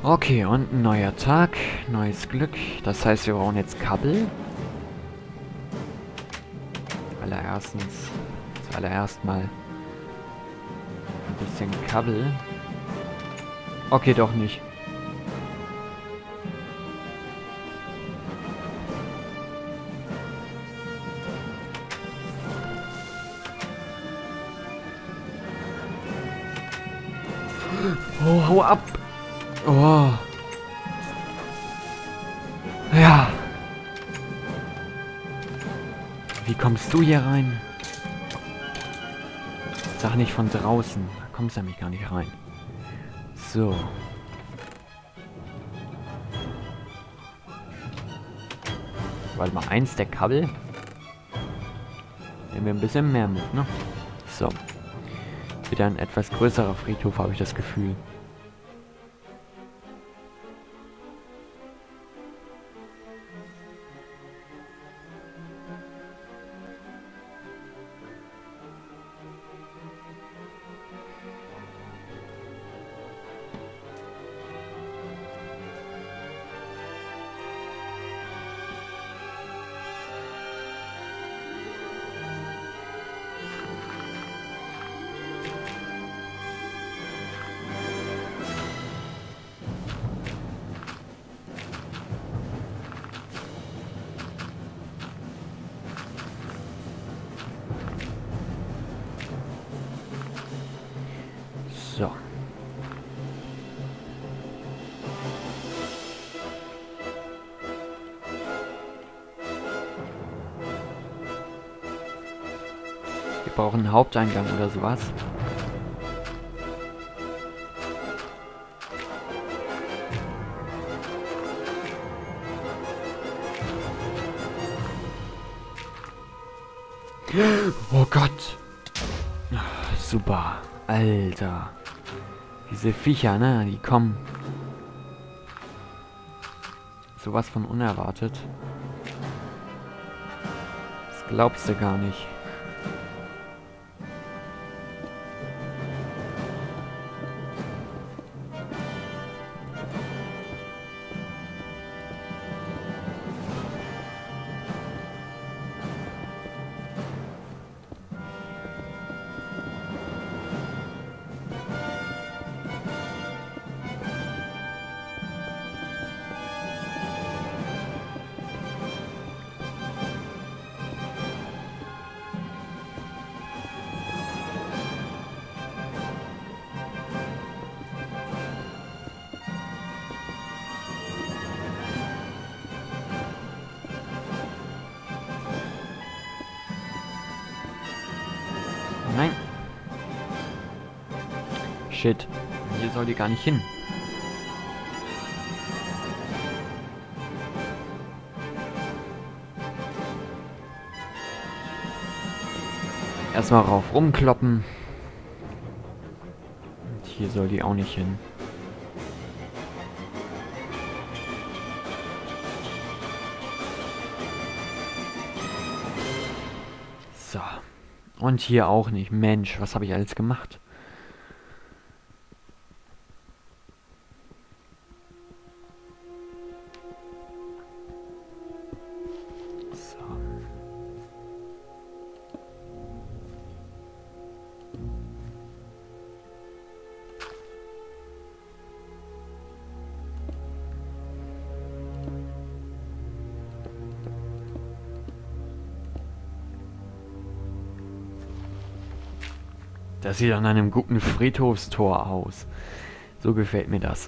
Okay, und ein neuer Tag, neues Glück. Das heißt, wir brauchen jetzt Kabel. Zuallererst mal ein bisschen Kabel. Okay, doch nicht. Oh, hau ab! Oh. Ja. Wie kommst du hier rein? Sag nicht von draußen. Da kommst du nämlich gar nicht rein. So. Warte mal, eins der Kabel. Nehmen wir ein bisschen mehr mit, ne? So. Wieder ein etwas größerer Friedhof, habe ich das Gefühl. So. Wir brauchen einen Haupteingang oder sowas. Oh Gott. Super. Alter. Diese Viecher, ne? Die kommen. Sowas von unerwartet. Das glaubst du gar nicht. Nein. Shit. Hier soll die gar nicht hin. Erstmal rauf rumkloppen. Und hier soll die auch nicht hin. So. Und hier auch nicht. Mensch, was habe ich alles gemacht? So. Das sieht an einem guten Friedhofstor aus. So gefällt mir das.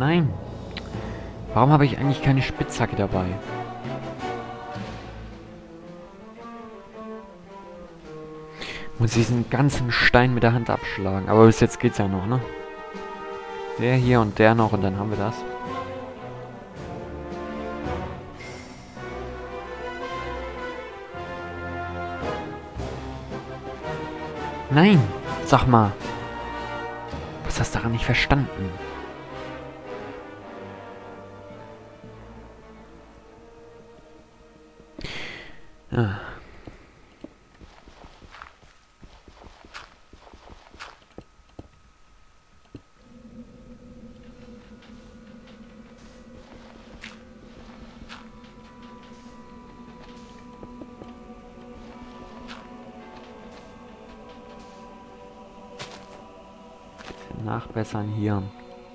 Nein. Warum habe ich eigentlich keine Spitzhacke dabei? Muss diesen ganzen Stein mit der Hand abschlagen. Aber bis jetzt geht's ja noch, ne? Der hier und der noch und dann haben wir das. Nein! Sag mal! Was hast du daran nicht verstanden? Ah. Nachbessern hier.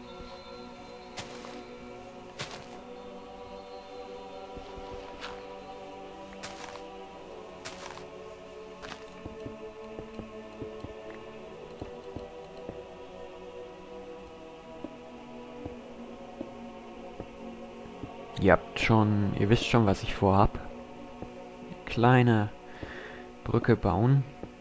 Ihr wisst schon, was ich vorhab. Kleine Brücke bauen.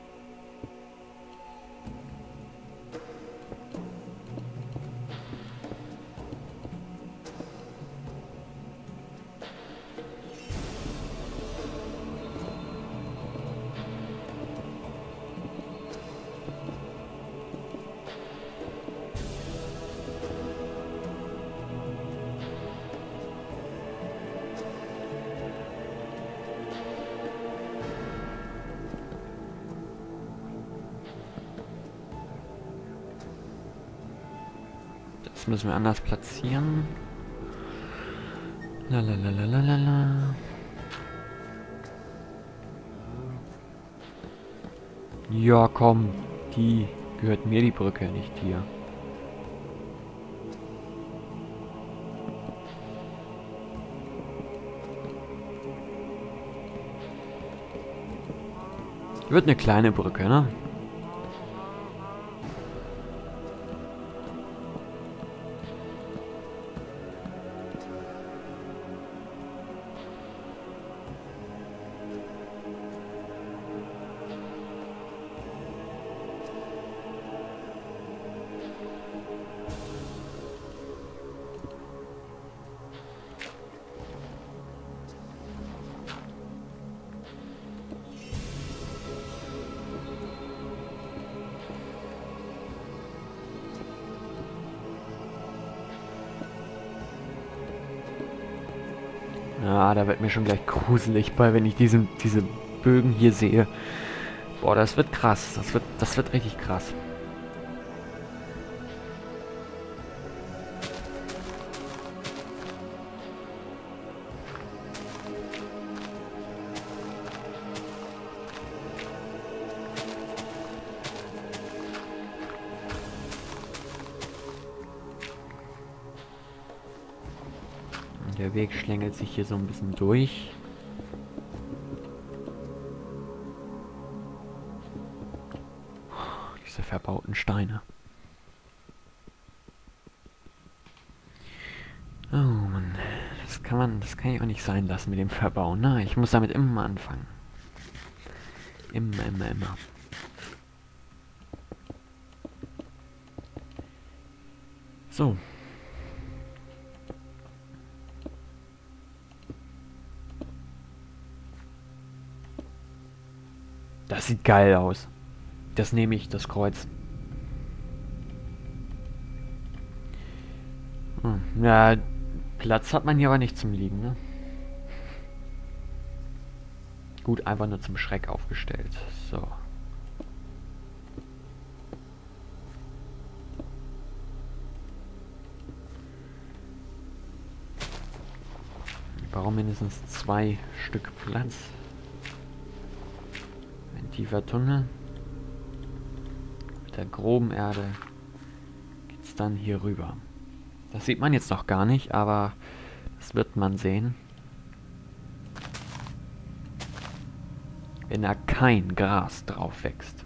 Das müssen wir anders platzieren. Lalalala. Ja, komm. Die gehört mir, die Brücke, nicht dir. Wird eine kleine Brücke, ne? Ja, da wird mir schon gleich gruselig bei, wenn ich diese Bögen hier sehe. Boah, das wird krass. Das wird richtig krass. Der Weg schlängelt sich hier so ein bisschen durch. Diese verbauten Steine. Oh Mann, das kann ich auch nicht sein lassen mit dem Verbauen. Na, ich muss damit immer anfangen. Immer. So. Das sieht geil aus. Das nehme ich, das Kreuz. Ja, Platz hat man hier aber nicht zum Liegen, ne? Gut, einfach nur zum Schreck aufgestellt. So. Ich brauche mindestens 2 Stück Platz. Ein tiefer Tunnel. Mit der groben Erde geht's dann hier rüber. Das sieht man jetzt noch gar nicht, aber das wird man sehen. Wenn da kein Gras drauf wächst,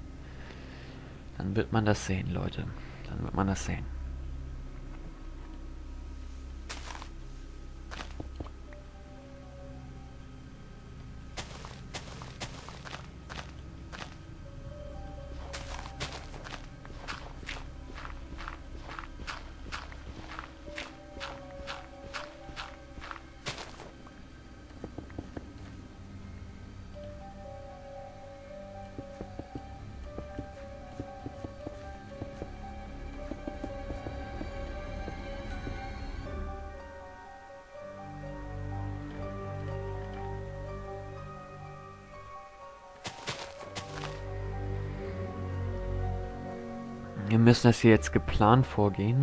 dann wird man das sehen, Leute. Dann wird man das sehen. Wir müssen das hier jetzt geplant vorgehen.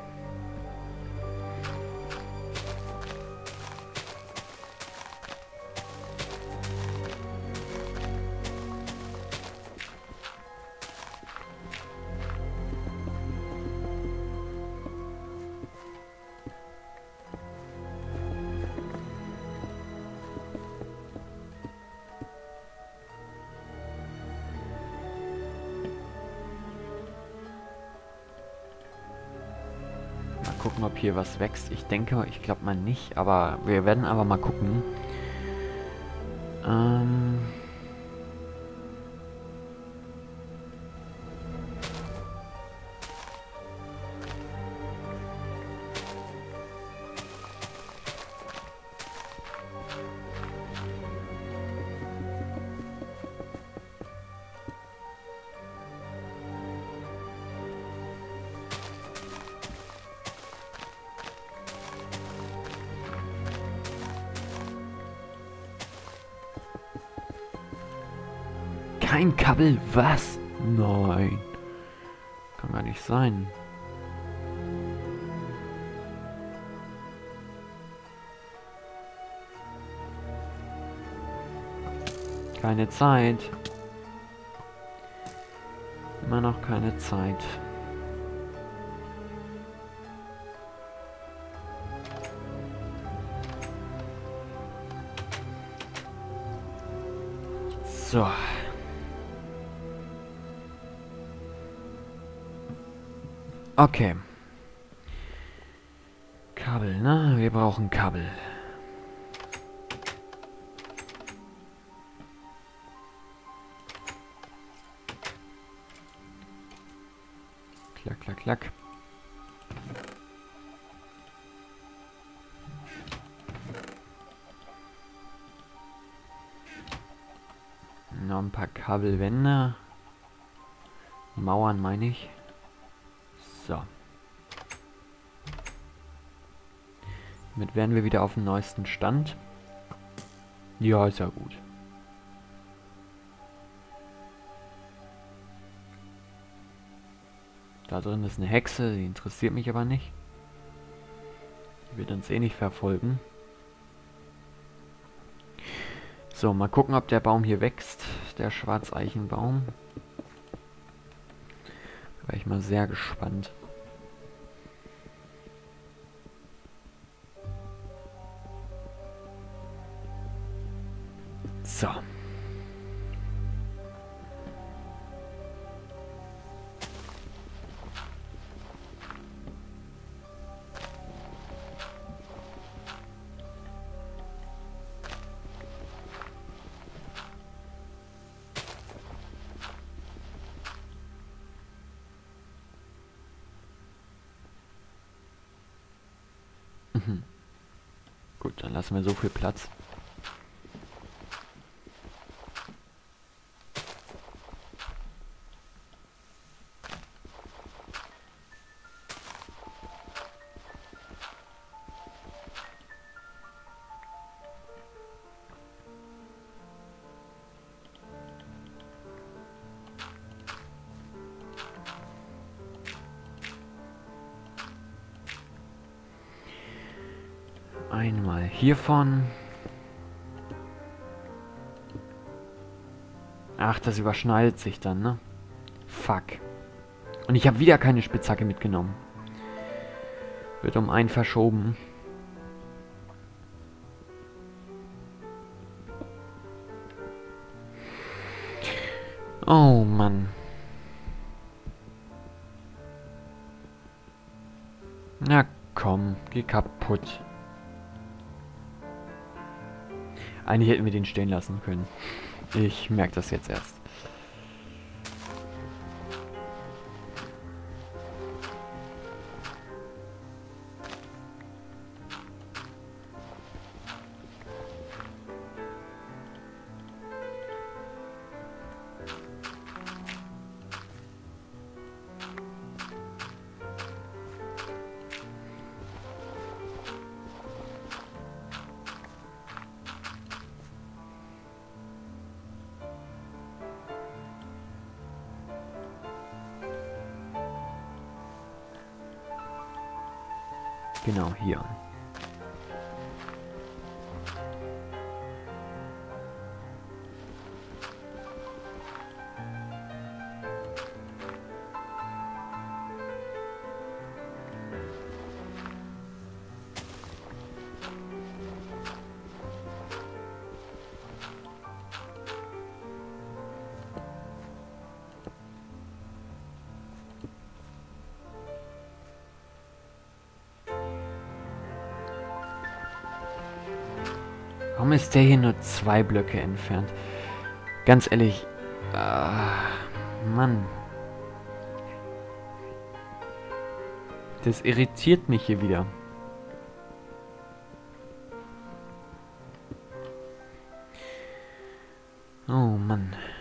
Gucken, ob hier was wächst. Ich denke, ich glaube mal nicht, aber wir werden aber mal gucken. Kein Kabel, was? Nein. Kann gar nicht sein. Keine Zeit. Immer noch keine Zeit. So. Okay. Kabel, ne? Wir brauchen Kabel. Klack, klack, klack. Noch ein paar Kabelwände. Mauern meine ich. So. Damit wären wir wieder auf dem neuesten Stand. Ja, ist ja gut. Da drin ist eine Hexe, die interessiert mich aber nicht. Die wird uns eh nicht verfolgen. So, mal gucken, ob der Baum hier wächst. Der Schwarzeichenbaum. Da wäre ich mal sehr gespannt. So. Gut, dann lassen wir so viel Platz. Einmal hiervon. Ach, das überschneidet sich dann, ne? Fuck. Und ich habe wieder keine Spitzhacke mitgenommen. Wird um einen verschoben. Oh Mann. Na komm, geh kaputt. Eigentlich hätten wir den stehen lassen können. Ich merke das jetzt erst. Genau, hier. Warum ist der hier nur 2 Blöcke entfernt? Ganz ehrlich. Mann. Das irritiert mich hier wieder. Oh Mann.